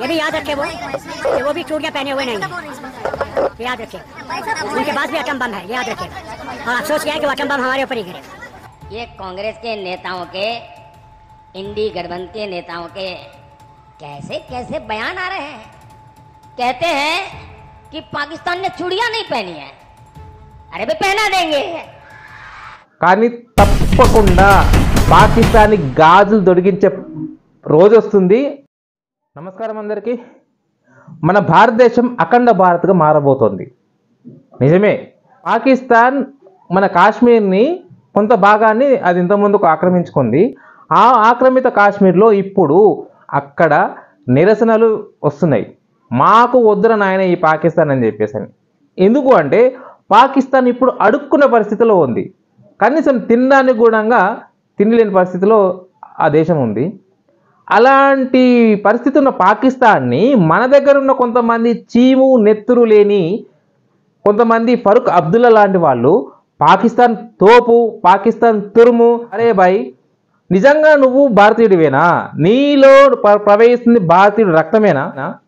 ये भी याद रखे वो भी चूड़ियां पहने हुए नहीं है, याद रखे। उनके पास भी एटम बम है, याद रखे। और अफसोस किया है कि वो एटम बम हमारे ऊपर ही गिरे। ये कांग्रेस के नेताओं के, इंडी गठबंधन नेताओं के कैसे कैसे बयान आ रहे हैं। कहते हैं कि पाकिस्तान ने चूड़ियां नहीं पहनी है। अरे भाई पहना देंगे, కానీ తప్పకుండా పాకిస్తానీ గాజులు దొరికించే రోజు వస్తుంది. నమస్కారం అందరికీ. మన భారతదేశం అఖండ భారత్గా మారబోతోంది. నిజమే, పాకిస్తాన్ మన కాశ్మీర్ని కొంత భాగాన్ని అది ఇంతకుముందుకు ఆక్రమించుకుంది. ఆ ఆక్రమిత కాశ్మీర్లో ఇప్పుడు అక్కడ నిరసనలు వస్తున్నాయి. మాకు వద్దుర నాయన ఈ పాకిస్తాన్ అని చెప్పేసి. ఎందుకు అంటే పాకిస్తాన్ ఇప్పుడు అడుక్కున్న పరిస్థితిలో ఉంది. కనీసం తినడానికి కూడా తినలేని పరిస్థితిలో ఆ దేశం ఉంది. అలాంటి పరిస్థితి ఉన్న పాకిస్తాన్ని మన దగ్గర ఉన్న కొంతమంది చీము నెత్తురు లేని కొంతమంది ఫరూక్ అబ్దుల్లా లాంటి వాళ్ళు పాకిస్తాన్ తోపు, పాకిస్తాన్ తురుము, అరే భాయ్ నిజంగా నువ్వు భారతీయుడివేనా? నీలో ప్రవహిస్తుంది భారతీయుడు రక్తమేనా?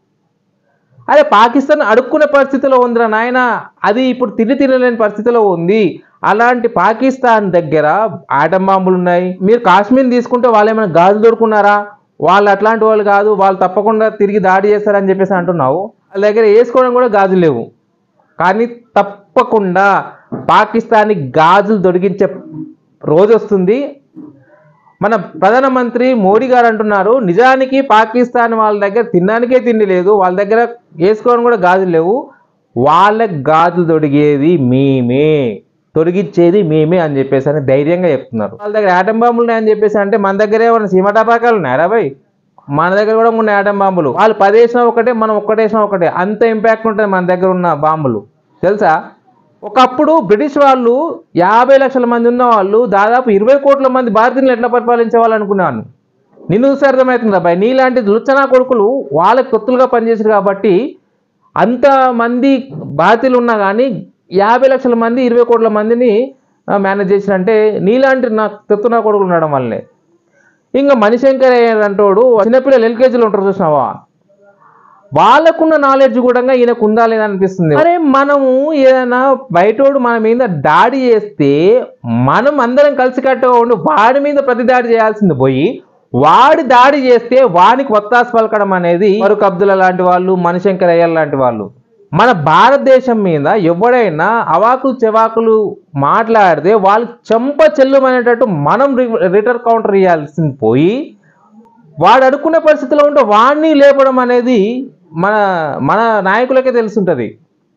అరే పాకిస్తాన్ అడుక్కునే పరిస్థితిలో ఉందిరా నాయన, అది ఇప్పుడు తినలేని పరిస్థితిలో ఉంది. అలాంటి పాకిస్తాన్ దగ్గర ఆటం బాంబులు ఉన్నాయి. మీరు కాశ్మీర్ తీసుకుంటే వాళ్ళు ఏమైనా గాజులు దొరుకున్నారా? వాళ్ళు అట్లాంటి వాళ్ళు కాదు, వాళ్ళు తప్పకుండా తిరిగి దాడి చేస్తారని చెప్పేసి అంటున్నావు. వాళ్ళ దగ్గర వేసుకోవడం కూడా గాజులు లేవు. కానీ తప్పకుండా పాకిస్తానీ గాజులు దొరికించే రోజు వస్తుంది. మన ప్రధానమంత్రి మోడీ గారు అంటున్నారు, నిజానికి పాకిస్తాన్ వాళ్ళ దగ్గర తినడానికే తిండి లేదు, వాళ్ళ దగ్గర వేసుకోవడం కూడా గాజులు లేవు, వాళ్ళకి గాజులు తొడిగేది మేమే, తొడిగిచ్చేది మేమే అని చెప్పేసి అని ధైర్యంగా చెప్తున్నారు. వాళ్ళ దగ్గర ఆటం బాంబులు ఉన్నాయని చెప్పేసి అంటే మన దగ్గర ఏమైనా సీమటాపాకాలు ఉన్నాయా బాయ్? మన దగ్గర కూడా ఉన్నాయి ఆటం బాంబులు. వాళ్ళు 10 వేసినా ఒకటే, మనం ఒక్కటేసినా ఒకటే, అంత ఇంపాక్ట్ ఉంటుంది మన దగ్గర ఉన్న బాంబులు తెలుసా? ఒకప్పుడు బ్రిటిష్ వాళ్ళు 50 లక్షల మంది ఉన్న వాళ్ళు దాదాపు 20 కోట్ల మంది భారతీయులు ఎట్లా పరిపాలించే వాళ్ళు అనుకున్నాను. నిన్ను చూస్తే అర్థమవుతుంది అబ్బాయి, నీలాంటి లుచ్చనా కొడుకులు వాళ్ళకి తొత్తులుగా పనిచేసారు కాబట్టి అంతమంది భారతీయులు ఉన్నా కానీ 50 లక్షల మంది 20 కోట్ల మందిని మేనేజ్ చేసినంటే నీలాంటి నా తొత్తునా కొడుకులు ఉండడం వల్లే. ఇంకా మణిశంకర్ అంటోడు చిన్నపిల్లలు ఎల్కేజీలో ఉంటారు చూసినావా, వాళ్ళకున్న నాలెడ్జ్ కూడా ఈయనకు ఉందా లేదా అనిపిస్తుంది. అరే మనము ఏదైనా బయటోడు మన మీద దాడి చేస్తే మనం అందరం కలిసికట్టుగా ఉండి వాడి మీద ప్రతి దాడి చేయాల్సింది పోయి వాడి దాడి చేస్తే వానికి ఒత్తాసు పలకడం అనేది ఫరూక్ అబ్దుల్లా లాంటి వాళ్ళు, మణిశంకర్ అయ్యర్ లాంటి వాళ్ళు. మన భారతదేశం మీద ఎవడైనా అవాకులు చెవాకులు మాట్లాడితే వాళ్ళు చెంప చెల్లుమనేటట్టు మనం రిటర్న్ కౌంటర్ ఇవ్వాల్సింది పోయి వాడు అడుక్కునే పరిస్థితిలో ఉంటే వాడిని లేపడం అనేది మన మన నాయకులకే తెలుసుంటుంది.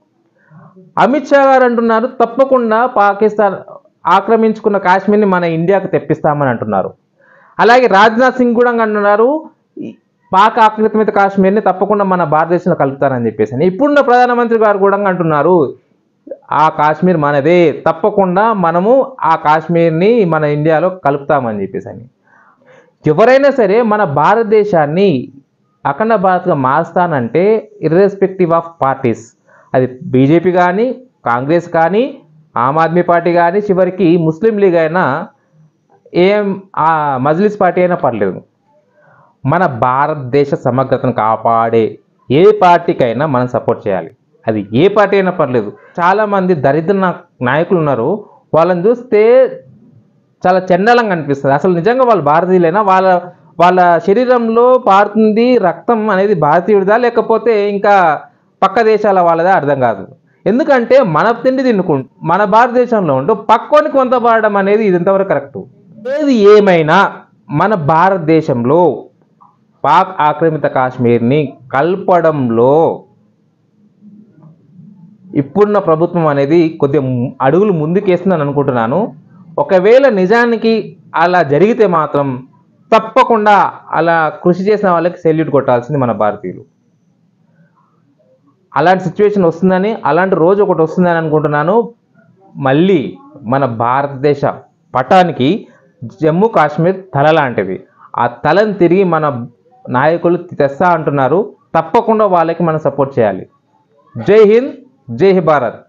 అమిత్ షా గారు అంటున్నారు తప్పకుండా పాకిస్తాన్ ఆక్రమించుకున్న కాశ్మీర్ని మన ఇండియాకు తెప్పిస్తామని అంటున్నారు. అలాగే రాజ్నాథ్ సింగ్ కూడా అంటున్నారు పాక్ ఆక్రమిత కాశ్మీర్ని తప్పకుండా మన భారతదేశంలో కలుపుతారని చెప్పేసి. ఇప్పుడున్న ప్రధానమంత్రి గారు కూడా అంటున్నారు ఆ కాశ్మీర్ మనదే, తప్పకుండా మనము ఆ కాశ్మీర్ని మన ఇండియాలో కలుపుతామని చెప్పేసి. ఎవరైనా సరే మన భారతదేశాన్ని అఖండ భారత్గా మారుస్తానంటే ఇర్రెస్పెక్టివ్ ఆఫ్ పార్టీస్, అది బీజేపీ కానీ, కాంగ్రెస్ కానీ, ఆమ్ ఆద్మీ పార్టీ కానీ, చివరికి ముస్లిం లీగ్ అయినా, మజ్లిస్ పార్టీ అయినా పర్లేదు. మన భారతదేశ సమగ్రతను కాపాడే ఏ పార్టీకైనా మనం సపోర్ట్ చేయాలి. అది ఏ పార్టీ అయినా పర్లేదు. చాలామంది దరిద్ర నాయకులు ఉన్నారు, వాళ్ళని చూస్తే చాలా చండాలంగా అనిపిస్తుంది. అసలు నిజంగా వాళ్ళు భారతీయులైనా? వాళ్ళ శరీరంలో పారుతుంది రక్తం అనేది భారతీయుడిదా లేకపోతే ఇంకా పక్క దేశాల వాళ్ళదా అర్థం కాదు. ఎందుకంటే మన తిండి తినుకుంటూ మన భారతదేశంలో ఉంటూ పక్కోనికి కొంత పాడడం అనేది ఇది ఎంతవరకు కరెక్టు? ఏది ఏమైనా మన భారతదేశంలో పాక్ ఆక్రమిత కాశ్మీర్ని కలపడంలో ఇప్పుడున్న ప్రభుత్వం అనేది కొద్దిగా అడుగులు ముందుకేస్తుందని అనుకుంటున్నాను. ఒకవేళ నిజానికి అలా జరిగితే మాత్రం తప్పకుండా అలా కృషి చేసిన వాళ్ళకి సెల్యూట్ కొట్టాల్సింది మన భారతీయులు. అలాంటి సిచ్యువేషన్ వస్తుందని, అలాంటి రోజు ఒకటి వస్తుందని అనుకుంటున్నాను. మళ్ళీ మన భారతదేశ పటానికి జమ్మూ కాశ్మీర్ తల లాంటిది. ఆ తలను తిరిగి మన నాయకులు తెస్తా అంటున్నారు. తప్పకుండా వాళ్ళకి మనం సపోర్ట్ చేయాలి. జై హింద్, జై భారత్.